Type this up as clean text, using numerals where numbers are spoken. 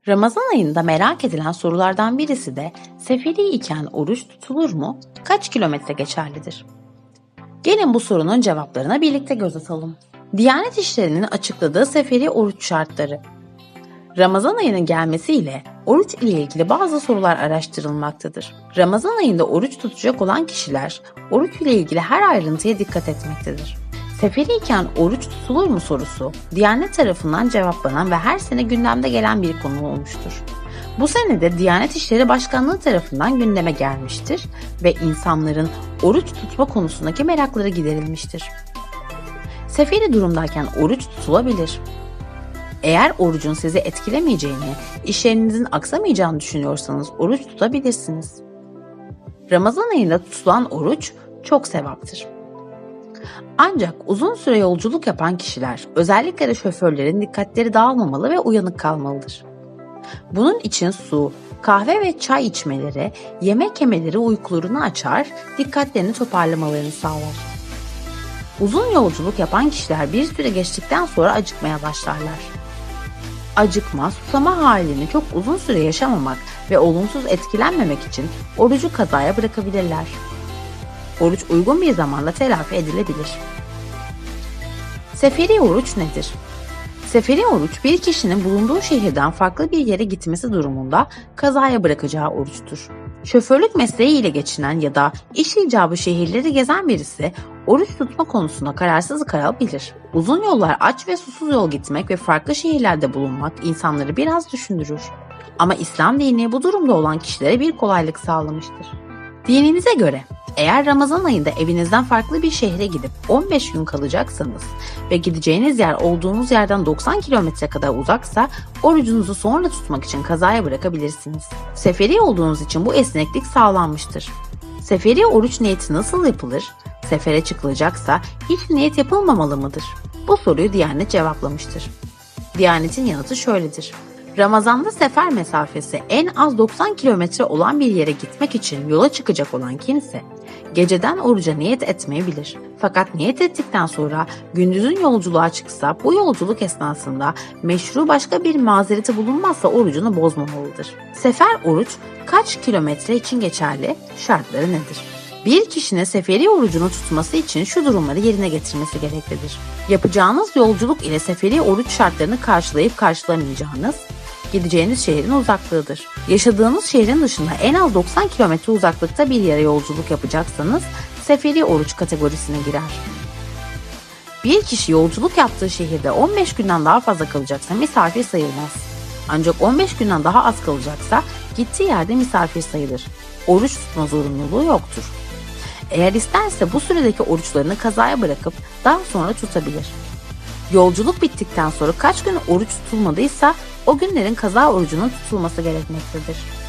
Ramazan ayında merak edilen sorulardan birisi de seferi iken oruç tutulur mu? Kaç kilometre geçerlidir? Gelin bu sorunun cevaplarına birlikte göz atalım. Diyanet İşleri'nin açıkladığı seferi oruç şartları. Ramazan ayının gelmesiyle oruç ile ilgili bazı sorular araştırılmaktadır. Ramazan ayında oruç tutacak olan kişiler oruç ile ilgili her ayrıntıya dikkat etmektedir. Seferiyken oruç tutulur mu sorusu, Diyanet tarafından cevaplanan ve her sene gündemde gelen bir konu olmuştur. Bu sene de Diyanet İşleri Başkanlığı tarafından gündeme gelmiştir ve insanların oruç tutma konusundaki merakları giderilmiştir. Seferi durumdayken oruç tutulabilir. Eğer orucun sizi etkilemeyeceğini, işlerinizin aksamayacağını düşünüyorsanız oruç tutabilirsiniz. Ramazan ayında tutulan oruç çok sevaptır. Ancak uzun süre yolculuk yapan kişiler, özellikle de şoförlerin dikkatleri dağılmamalı ve uyanık kalmalıdır. Bunun için su, kahve ve çay içmeleri, yemek yemeleri uykularını açar, dikkatlerini toparlamalarını sağlar. Uzun yolculuk yapan kişiler bir süre geçtikten sonra acıkmaya başlarlar. Acıkma, susama halini çok uzun süre yaşamamak ve olumsuz etkilenmemek için orucu kazaya bırakabilirler. Oruç uygun bir zamanda telafi edilebilir. Seferi oruç nedir? Seferi oruç bir kişinin bulunduğu şehirden farklı bir yere gitmesi durumunda kazaya bırakacağı oruçtur. Şoförlük mesleği ile geçinen ya da iş icabı şehirleri gezen birisi oruç tutma konusunda kararsız kalabilir. Uzun yollar aç ve susuz yol gitmek ve farklı şehirlerde bulunmak insanları biraz düşündürür. Ama İslam dini bu durumda olan kişilere bir kolaylık sağlamıştır. Dinimize göre eğer Ramazan ayında evinizden farklı bir şehre gidip 15 gün kalacaksanız ve gideceğiniz yer olduğunuz yerden 90 kilometre kadar uzaksa orucunuzu sonra tutmak için kazaya bırakabilirsiniz. Seferi olduğunuz için bu esneklik sağlanmıştır. Seferi oruç niyeti nasıl yapılır? Sefere çıkılacaksa hiç niyet yapılmamalı mıdır? Bu soruyu Diyanet cevaplamıştır. Diyanet'in yanıtı şöyledir. Ramazan'da sefer mesafesi en az 90 kilometre olan bir yere gitmek için yola çıkacak olan kimse geceden oruca niyet etmeyebilir. Fakat niyet ettikten sonra gündüzün yolculuğa çıksa bu yolculuk esnasında meşru başka bir mazereti bulunmazsa orucunu bozmamalıdır. Sefer oruç kaç kilometre için geçerli? Şartları nedir? Bir kişinin seferi orucunu tutması için şu durumları yerine getirmesi gereklidir. Yapacağınız yolculuk ile seferi oruç şartlarını karşılayıp karşılamayacağınız, gideceğiniz şehrin uzaklığıdır. Yaşadığınız şehrin dışında en az 90 kilometre uzaklıkta bir yere yolculuk yapacaksanız seferi oruç kategorisine girer. Bir kişi yolculuk yaptığı şehirde 15 günden daha fazla kalacaksa misafir sayılmaz. Ancak 15 günden daha az kalacaksa gittiği yerde misafir sayılır. Oruç tutma zorunluluğu yoktur. Eğer isterse bu süredeki oruçlarını kazaya bırakıp daha sonra tutabilir. Yolculuk bittikten sonra kaç gün oruç tutulmadıysa o günlerin kaza orucunun tutulması gerekmektedir.